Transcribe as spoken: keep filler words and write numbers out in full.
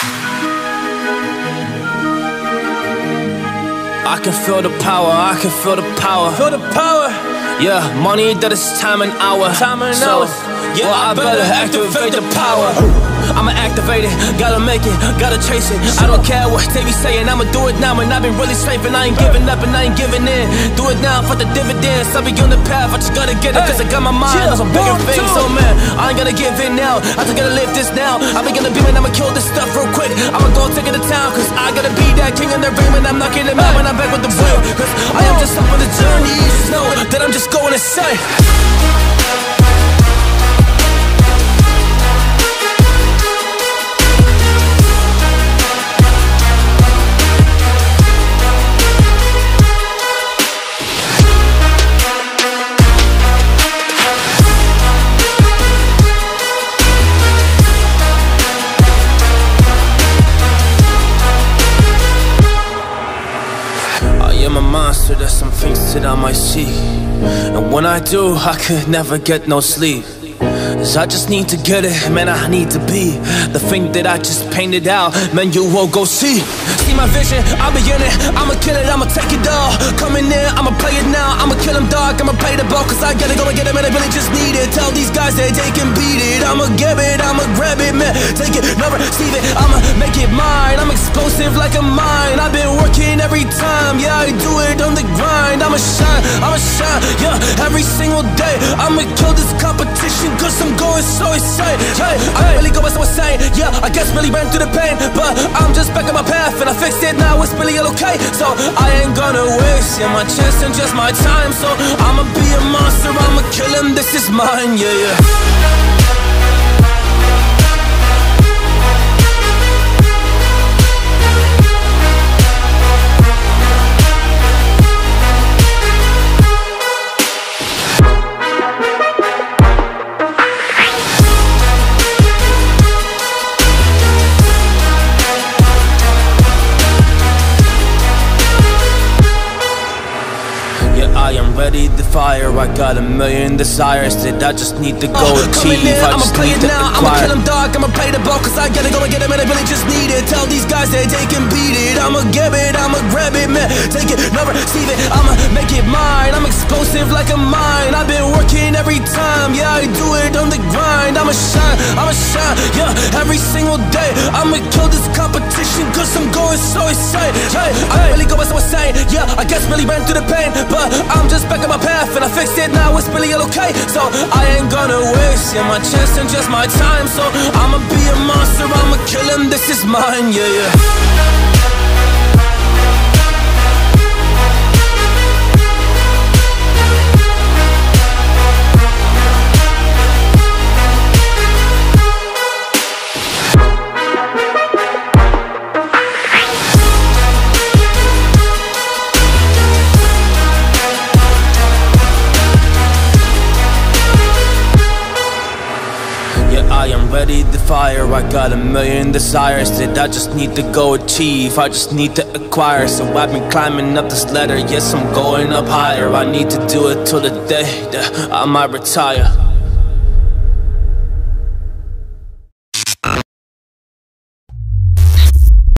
I can feel the power, I can feel the power. Feel the power. Yeah, money that is time and hour. Time and so, hours. Yeah, well, I better activate the power. I'ma activate it, gotta make it, gotta chase it. I don't care what they be saying, I'ma do it now. And I've been really straight, and I ain't giving up and I ain't giving in. Do it now for the dividends, I'll be on the path, I just gotta get it. Cause I got my mind on some bigger things. So man, I ain't gonna give in now, I just gotta live this now. I be gonna be, man, I'ma kill this stuff real quick. I'ma go take it to town, cause I gotta be that king in the ring. And I'm knocking him out when I'm back with the wheel. Cause I am just up on the journey, you just know that I'm just going insane. I'm a monster, there's some things that I might see. And when I do, I could never get no sleep. Cause I just need to get it, man, I need to be the thing that I just painted out, man, you won't go see. See my vision, I'll be in it, I'ma kill it, I'ma take it all. Coming in, I'ma play it now, I'ma kill him dog, I'ma play the ball. Cause I gotta go and get it, man, I really just need it. Tell these guys that they can beat it. I'ma give it, I'ma grab it, man, take it, never receive it. I'ma make it mine, I'm explosive like a mine. I've been working every time, yeah, I do it on the grind. I'ma shine, I'ma shine, yeah, every single day. I'ma kill this competition cause I'm going so excited. Hey, I really go by so insane. Yeah, I guess really ran through the pain, but I'm just back on my path and I fixed it now. It's really all okay. So I ain't gonna waste yeah, my chance and just my time. So I'ma be a monster, I'ma kill him. This is mine, yeah, yeah. I am ready to fire, I got a million desires that I just need to go uh, achieve. In, I I'ma just play need it to now, acquire. I'ma kill him dog, I'ma play the ball. Cause I gotta go and get him and I really just need it. Tell these guys that they can beat it. I'ma give it, I'ma grab it, man, take it, never receive it. I'ma make it mine, I'm explosive like a mine. I've been working every time, yeah, I do it on the grind. I'ma shine, I'ma shine, yeah, every single day. I'ma kill this competition cause I'm going so excited. Hey, I really go by so insane. Yeah, I guess really ran through the pain, but I'm just back on my path and I fixed it now, it's really all okay. So I ain't gonna waste yeah, my chance and just my time. So I'ma be a monster, I'ma kill him, this is mine, yeah, yeah. I am ready to fire, I got a million desires that I just need to go achieve. I just need to acquire, so I've been climbing up this ladder. Yes, I'm going up higher, I need to do it till the day that I might retire.